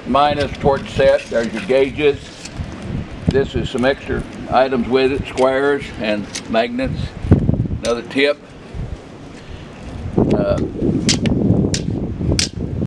Mitas torch set. There's your gauges. This is some extra items with it, squares and magnets. Another tip.